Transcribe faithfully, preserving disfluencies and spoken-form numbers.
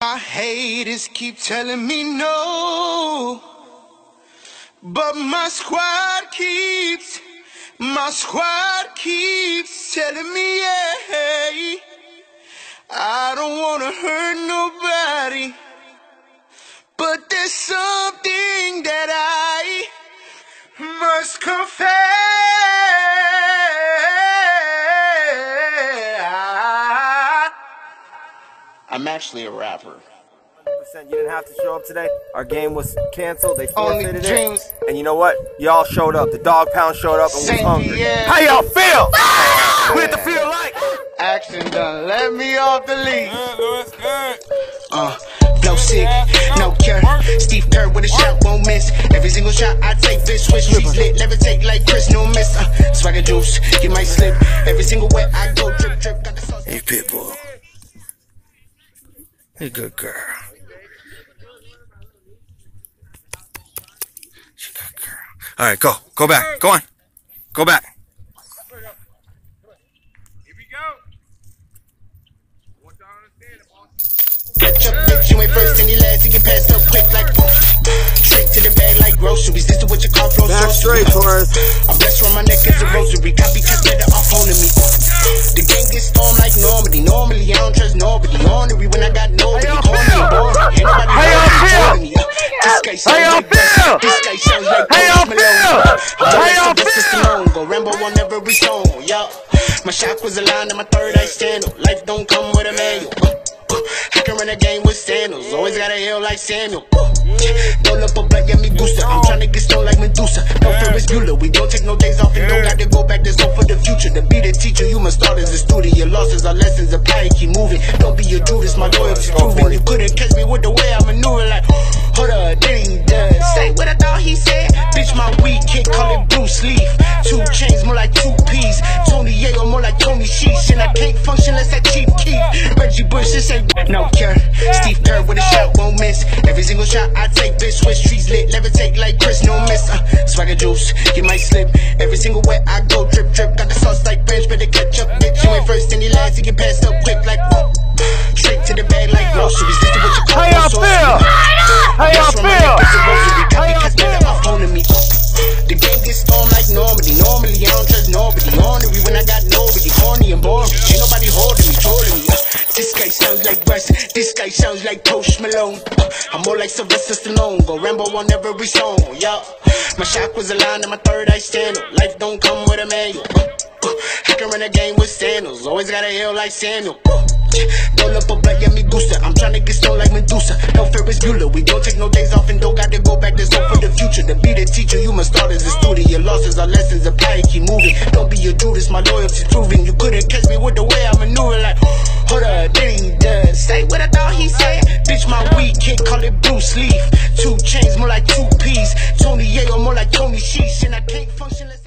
My haters keep telling me no, but my squad keeps, my squad keeps telling me, yeah, I don't wanna hurt nobody, but there's something that I must confess. I'm actually a rapper. one hundred percent You didn't have to show up today. Our game was canceled. They forfeited it. And you know what? Y'all showed up. The dog pound showed up and was hungry. How y'all feel? What did the feel like? Action done. Let me off the leash. Uh, no sick, no cure. Steve Kerr with a shot, won't miss. Every single shot I take, bitch, switch streets lit. Levitate like Chris, no miss. Uh, swagger juice, you might slip. Every single way I go, drip, drip. Got the sauce. Hey, Pitbull. You're a good girl. She's a good girl. All right, go. Go back. Go on. Go back. Here we go. What y'all understand? Catch up, bitch. You ain't first and you last. You get passed up quick like straight to the bag like groceries. This is what you call flow. Back straight, Taurus. I bless from my neck as a rosary. Copycats better off owning me. The game gets stormed like Normandy. Normally I don't trust nobody. Ornery when I got nobody. How y'all feel? How y'all feel? This guy sounds like How y'all feel? How y'all feel? Go Rambo on every song, yo. My shot was a line and my third eye scandal. Life don't come with a manual. I can run a game with sandals. Always got a hill like Samuel. Don't look for blood, get me booster. I'm trying to get stoned like Medusa. No Ferris Bueller. We don't take no days off and don't got to go back. There's no for the future. To be the teacher, you must start as a student. Your losses are lessons. Apply and keep moving. Don't be a Judas. My loyalty's proven. You couldn't catch me with the way I maneuver. Like, hold up, then he does. Say what I thought he said. Bitch, my weed kid, call it Bruce Leaf. Two chains, more like two peas. Tony Yayo, more like Tony Sheesh. And I can't function unless I Chief Keef. Reggie Bush, this ain't no cure. Steve Kerr with a shot, won't miss. Every single shot I take, bitch, switch streets lit. Levitate like Chris, no miss. Uh, swagger juice, you might slip. Every single way I go, drip, drip. Got the sauce like French, better catch up, bitch. You ain't first and you last, you get passed up quick like boom. Straight to the bag like groceries. This is what you call How y'all feel? How y'all feel? How y'all feel? The game gets stormed like Normandy. Normally I don't trust nobody. Ornery when I got nobody. Corny and boring. Ain't nobody holding me, trolling me. Uh, this guy sounds like Russ. This guy sounds like Post Malone. Uh, I'm more like Sylvester Stallone. Go Rambo on every song, yeah. My shot was a line and my third eye scandal. Life don't come with a manual. Uh, uh, I can run a game with sandals. Always got a hill like Samuel. Uh, don't look for blood, get me booster. I'm trying to get stoned like Medusa. No Ferris Bueller. We don't take no days off and don't got to go back. There's no for the future. To be the teacher, you must start as a student. Your losses are lessons. Apply and keep moving. Don't be a Judas. My loyalty's proven. You couldn't catch me with the way I maneuver. Like, hold up, then he does. Say what I thought he said. Bitch, my weed kid, call it Bruce Leaf. Two chains, more like two peas. Tony Yayo, more like Tony Sheesh. And I can't function less.